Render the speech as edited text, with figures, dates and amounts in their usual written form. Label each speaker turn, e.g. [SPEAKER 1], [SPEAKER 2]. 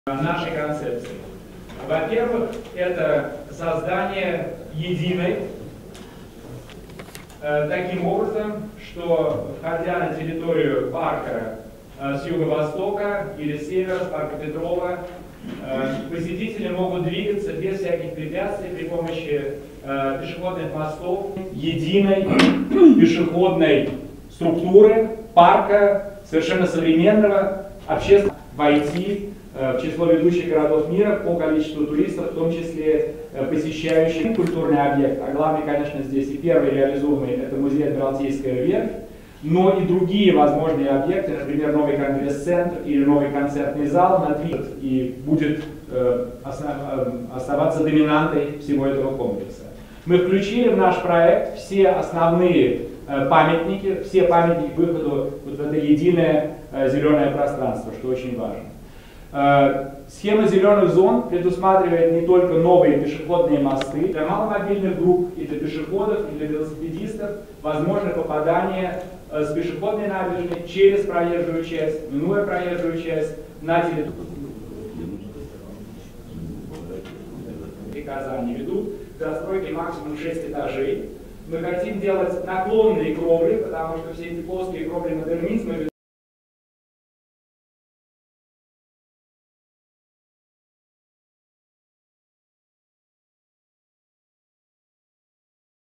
[SPEAKER 1] нашей концепции. Во-первых, это создание единой, таким образом, что, входя на территорию парка с юго-востока или с севера, с парка Петрова, посетители могут двигаться без всяких препятствий при помощи пешеходных мостов, единой пешеходной структуры парка, совершенно современного, общественного, войти в число ведущих городов мира по количеству туристов, в том числе посещающих культурный объект. А главный, конечно, здесь и первый реализуемый – это музей Адмиралтейская верфь, но и другие возможные объекты, например, новый конгресс-центр или новый концертный зал надвинут и будет оставаться доминантой всего этого комплекса. Мы включили в наш проект все основные памятники, все памятники к выходу вот в это единое зеленое пространство, что очень важно. Схема зеленых зон предусматривает не только новые пешеходные мосты. Для маломобильных групп и для пешеходов, и для велосипедистов возможно попадание с пешеходной набережной через проезжую часть, минуя проезжую часть, на территорию. Казани ведут к застройке максимум 6 этажей. Мы хотим делать наклонные кровли, потому что все эти плоские кровли модернизма